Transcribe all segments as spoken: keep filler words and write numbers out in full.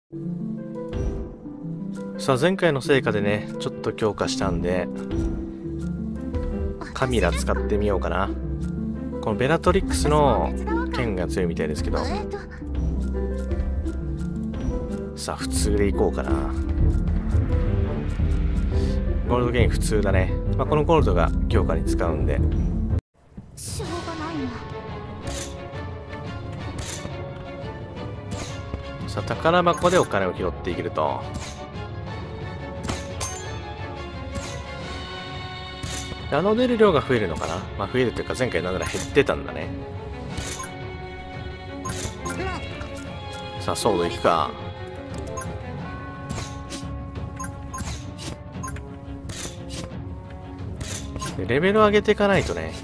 さあ前回の成果でねちょっと強化したんでカミラ使ってみようかな。このベラトリックスの剣が強いみたいですけど、さあ普通でいこうかな。ゴールドゲイン普通だね。まあ、このゴールドが強化に使うんでしょうがないな。 さあ宝箱でお金を拾っていけると。あの出る量が増えるのかな。まあ増えるというか前回なんなら減ってたんだね。さあソードいくか。でレベル上げていかないとね。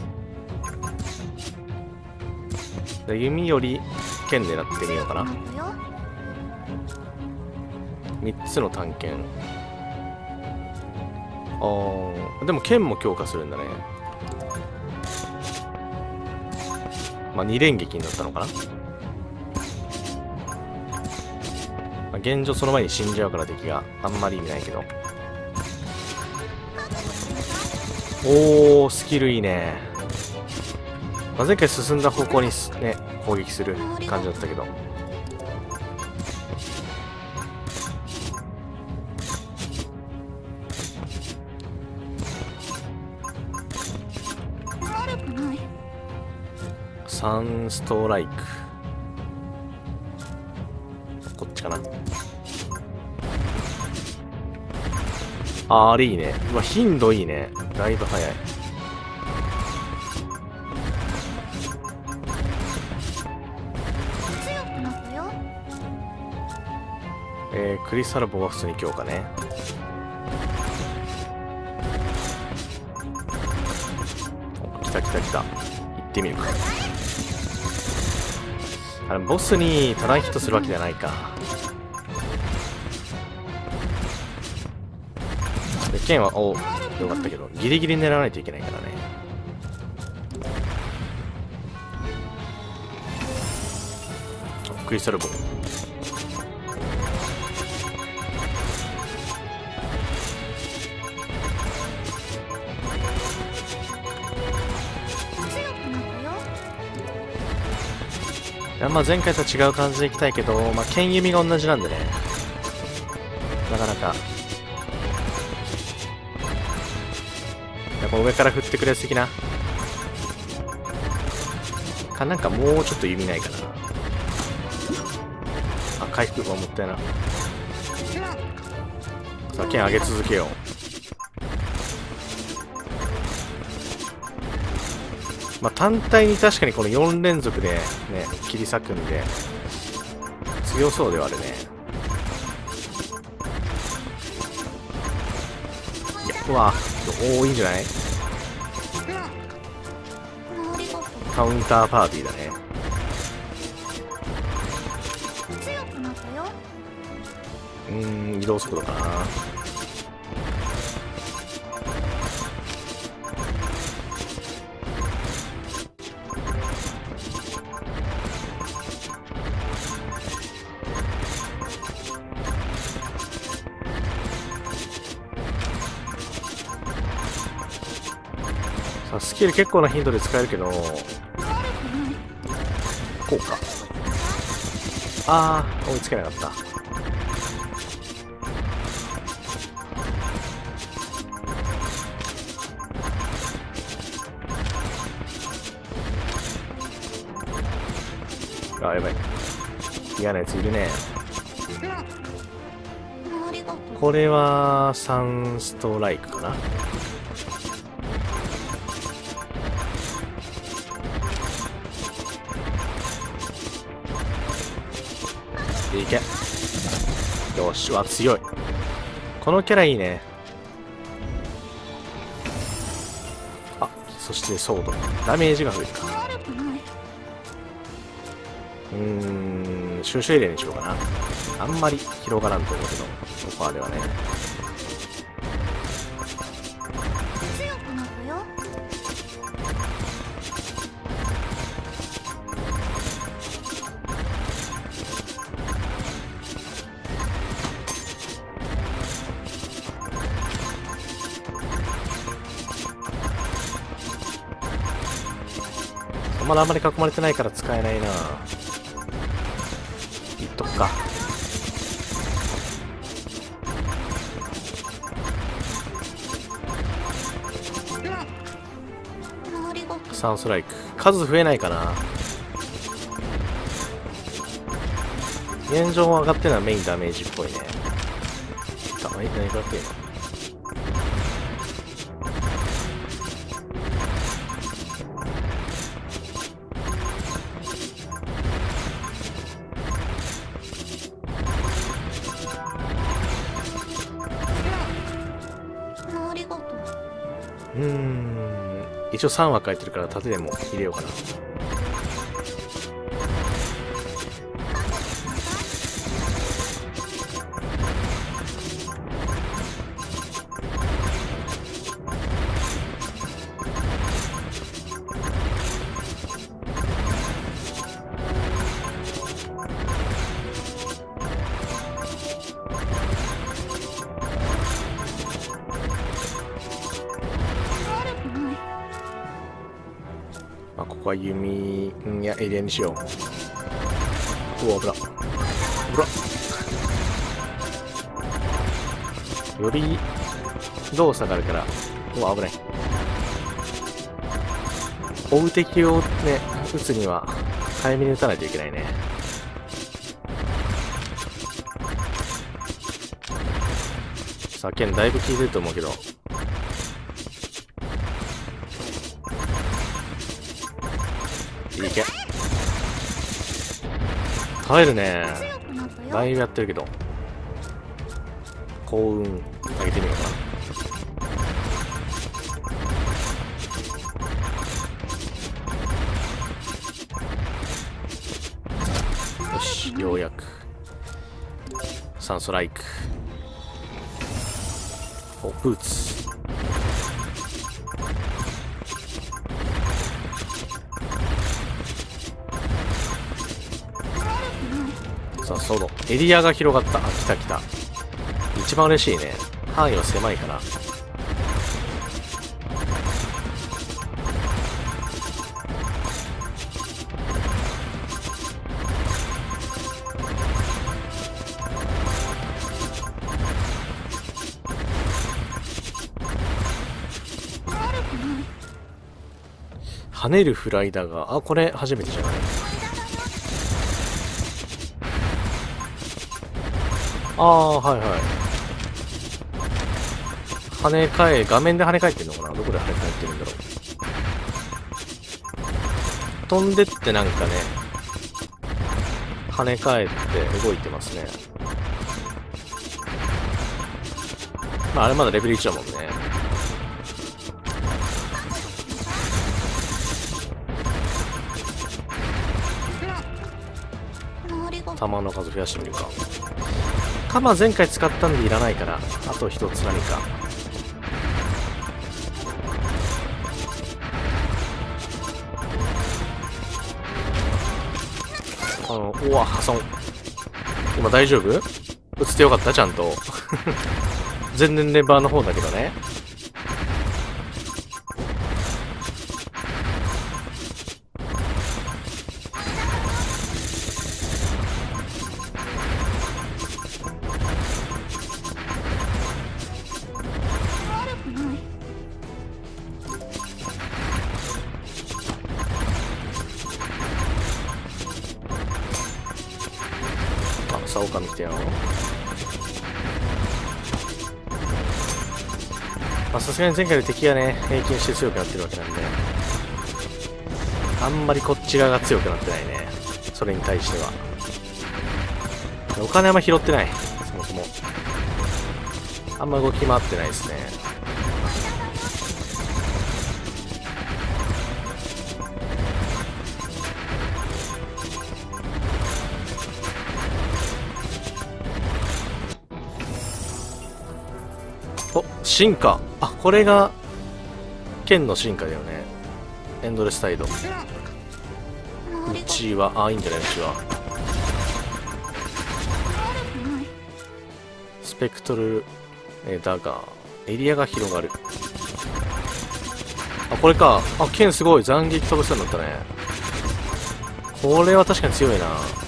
で弓より剣狙ってみようかな。みっつの探検。あーでも剣も強化するんだね。まあに連撃になったのかな。まあ、現状その前に死んじゃうから敵があんまり意味ないけど。おースキルいいね。まあ、前回進んだ方向にね攻撃する感じだったけど。サンストライクこっちかな。あーあれいいね。うわ頻度いいね。だいぶ早い。えー、クリスタルボは普通に強化ね。お来た来た来た。行ってみるか。あれボスにただヒットするわけじゃないか。で剣はおよかったけどギリギリ狙わないといけないからね。クリスタルボー。まあ前回と違う感じでいきたいけど、まあ、剣弓が同じなんでねなかなかやっぱ上から振ってくれる的なか。なんかもうちょっと弓ないかな。あ回復はもったいな。さあ剣上げ続けよう。まあ、単体に確かにこのよん連続でね切り裂くんで強そうではあるね。いやうわおおいいんじゃない。カウンターパーティーだね。うーん移動速度かな。スキル結構な頻度で使えるけどこうか。あー追いつけなかった。あやばい嫌なやついるね。これはサンストライクかな。いけよし。わ強い。このキャラいいね。あそしてソードダメージが増えるか。うーん収集エリアにしようかな。あんまり広がらんと思うけどソファーではね。 まだあんまり囲まれてないから使えないな。いっとくか。さんストライク。数増えないかな。現状上がってるのはメインダメージっぽいね。あ、何かっていうの。うーん、一応さんわ書いてるから縦でも入れようかな。まあ、ここは弓やエリアにしよう。うわ、危な。危な。より動作があるから、うわ、危ない。追う敵をね、撃つには早めに撃たないといけないね。さあ、剣だいぶ効いてると思うけど。いけ。耐えるね。だいぶやってるけど。幸運上げてみようかな。よし、ようやく。さんストライク。お、ブーツ。さあ、ソロ。エリアが広がった。あ、来た来た。一番嬉しいね。範囲は狭いから。跳ねるフライだが、あ、これ初めてじゃない。ああ、はいはい。跳ね返、画面で跳ね返ってんのかな。どこで跳ね返ってるんだろう。飛んでってなんかね、跳ね返って動いてますね。まあ、あれまだレベルいちだもんね。弾の数増やしてみるか。鎌前回使ったんでいらないから、あと一つ何か。あの、うわ、破損。今大丈夫？映ってよかったちゃんと。全然レバーの方だけどね。さあ、オカミ来たよ。まあ、さすがに前回の敵がね、平均して強くなってるわけなんで、あんまりこっち側が強くなってないね。それに対しては。お金あんま拾ってない。そもそも。あんま動き回ってないですね。お、進化。あ、これが剣の進化だよね。エンドレスタイド。うちは、あ、いいんじゃないうちは。スペクトル、えー、だが、エリアが広がる。あ、これか。あ、剣すごい。斬撃飛ぶ人になったね。 これは確かに強いな。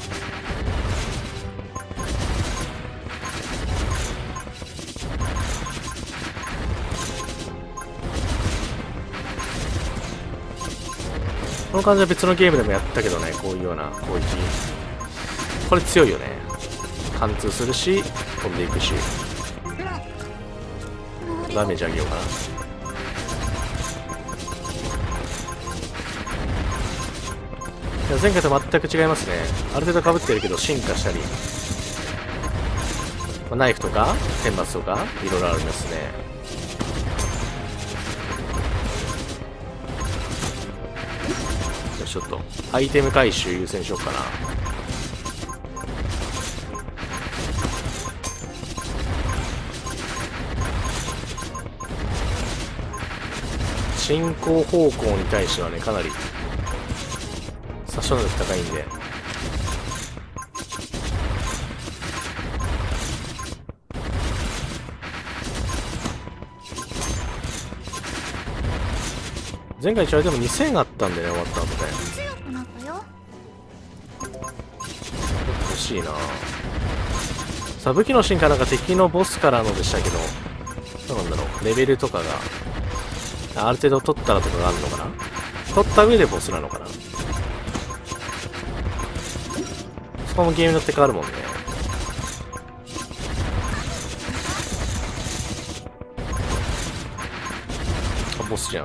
この感じは別のゲームでもやったけどね、こういうような攻撃。これ強いよね。貫通するし、飛んでいくし。ダメージ上げようかな。いや前回と全く違いますね。ある程度被ってるけど進化したり、まあ、ナイフとか天罰とかいろいろありますね。よし、ちょっとアイテム回収優先しようかな。進行方向に対してはね、かなり殺傷能力高いんで。前回一応でもにせんあったんでね、終わった後で。 強くなったよ。 欲しいな。さあ武器の進化なんか敵のボスからのでしたけど、どうなんだろう、レベルとかがある程度取ったらとかがあるのかな。取った上でボスなのかな。そこもゲームによって変わるもんね。あ、ボスじゃん。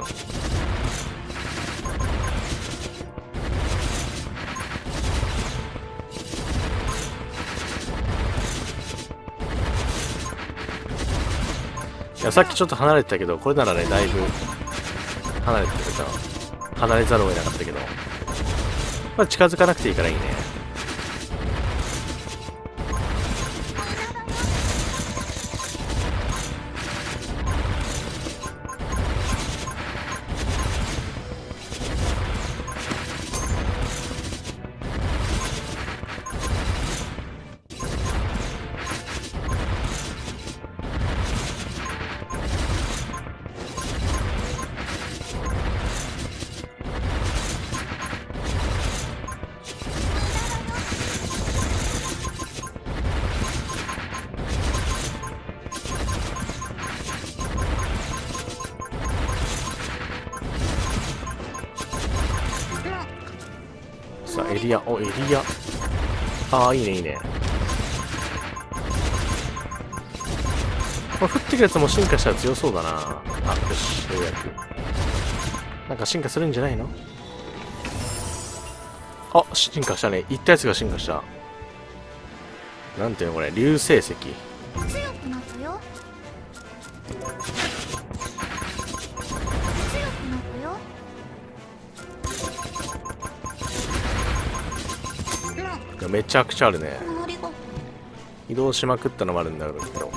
いや、さっきちょっと離れてたけど、これならね、だいぶ離れてるか離れざるを得なかったけど、まあ近づかなくていいからいいね。さあエリア、おエリア、ああいいねいいね。これ降ってくるやつも進化したら強そうだな。あ、よし、ようやくなんか進化するんじゃないの。あ、進化したね。いったやつが進化した。なんていうのこれ、流星石。 強くなったよ。強くなったよ。 いやめちゃくちゃあるね。 ありがとう。 移動しまくったのもあるんだろうけど。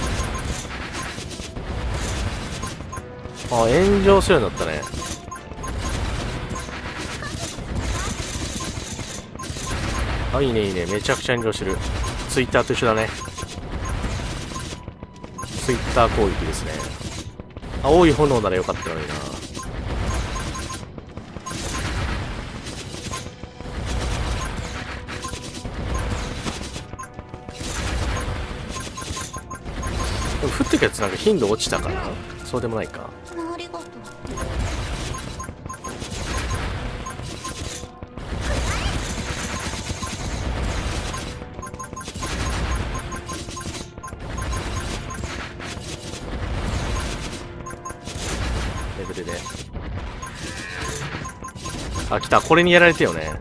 あ、炎上するようになったね。あ、いいねいいね。めちゃくちゃ炎上してる。ツイッターと一緒だね。ツイッター攻撃ですね。青い炎ならよかったのにな。でも降ってくやつなんか頻度落ちたかな。そうでもないか。 ありがとう。 レベルで。あ、来た。これにやられてよね。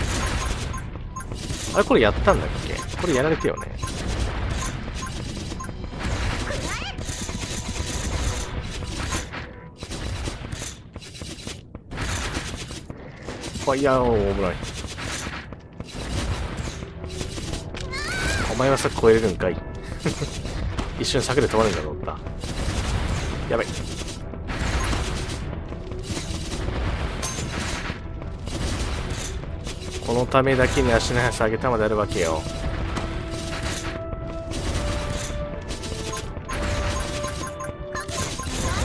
あれこれやったんだっけ。これやられてよね。ファイヤーオーブライ。お前はさ超えれるんかい。一瞬柵で止まるんだと思った。やばい。このためだけに足の速さ上げたまであるわけよ。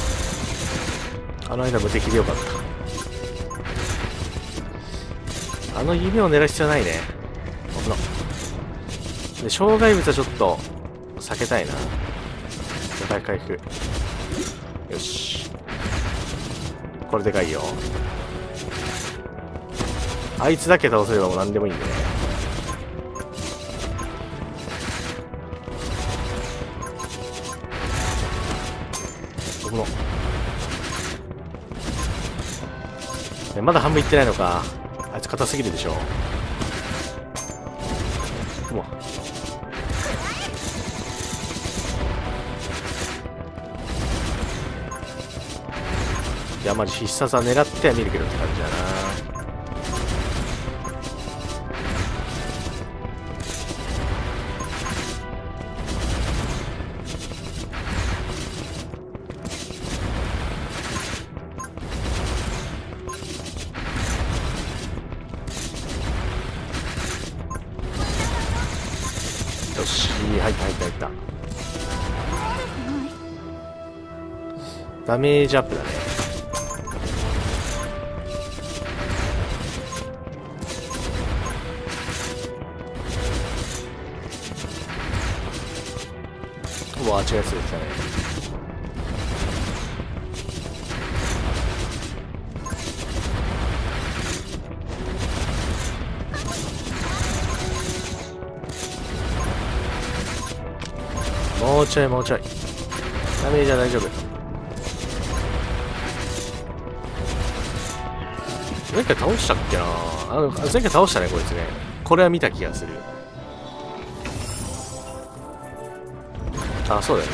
あの間無敵でよかった。 あの弓を狙う必要ないね。危な。で、障害物はちょっと避けたいな。回回復。よし。これでかいよ。あいつだけ倒せればもう何でもいいんでね。僕の。え、まだ半分いってないのか。あいつ硬すぎるでしょ。うわ。いや、マジ必殺は狙っては見るけどって感じだな。よし、入った入った入った。ダメージアップだね。うわ、違うやつできたね。もうちょいもうちょい。ダメージは大丈夫。前回倒したっけなあの、前回倒したね、こいつね。これは見た気がする。あ、そうだよね。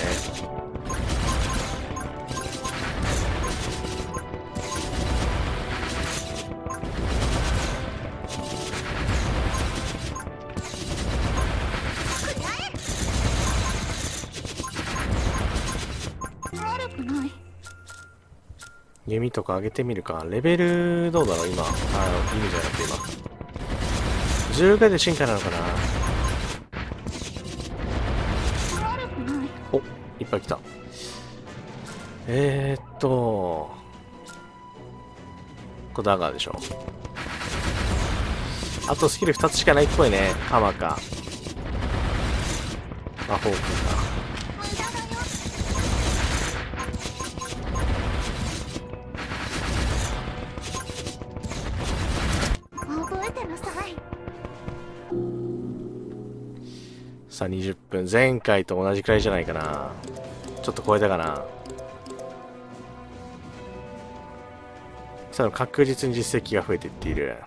弓とか上げてみるか。レベルどうだろう今。あ、弓じゃなくて今。じゅうかいで進化なのかな。お、いっぱい来た。えーっと、これダガーでしょ。あとスキルふたつしかないっぽいね。ハマか。魔法君か。さあにじゅっぷん。前回と同じくらいじゃないかな。ちょっと超えたかな。さあ確実に実績が増えていっている。